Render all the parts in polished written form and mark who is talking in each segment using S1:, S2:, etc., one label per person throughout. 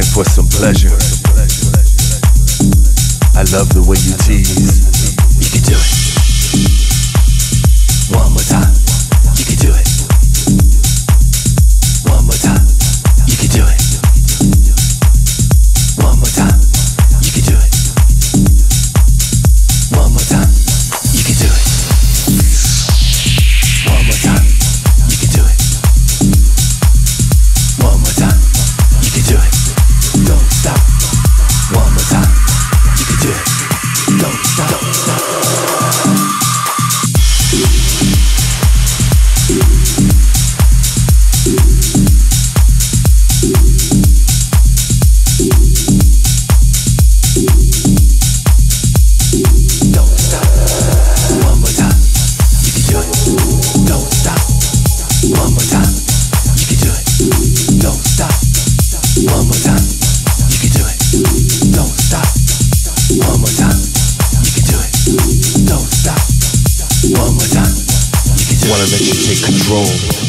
S1: burning for some pleasure. I love the way you tease. You can do it. One more time. You can do it. One more time. You can do it. One more time. You can do it. One more time. You can do it. One more time. You can do it. One more time. You can do it. Don't stop. One more time. You can do it. Don't stop. Don't stop. Wanna let you take control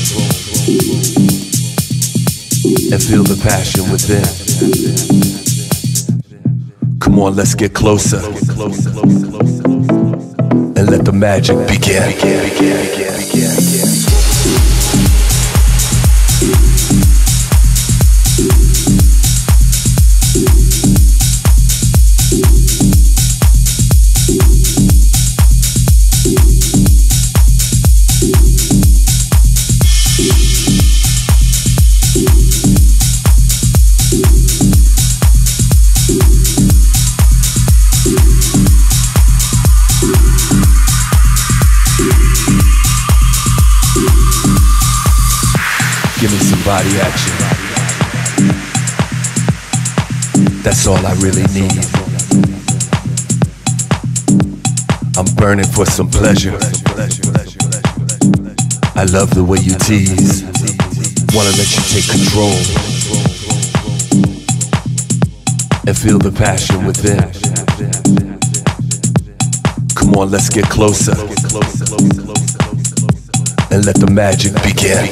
S1: and feel the passion within. Come on, let's get closer and let the magic begin. Give me some body action. That's all I really need. I'm burning for some pleasure. I love the way you tease. Wanna let you take control and feel the passion within. Come on, let's get closer and let the magic begin.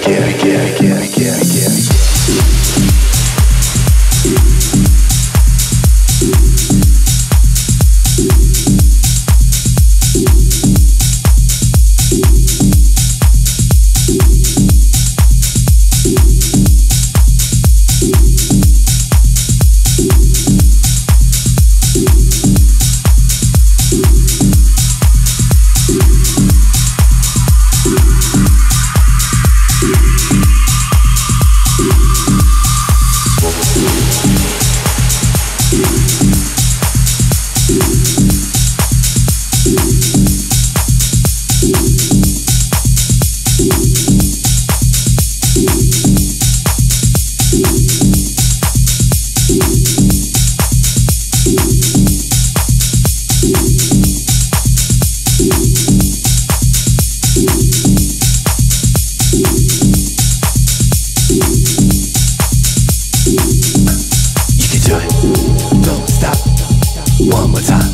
S1: One more time.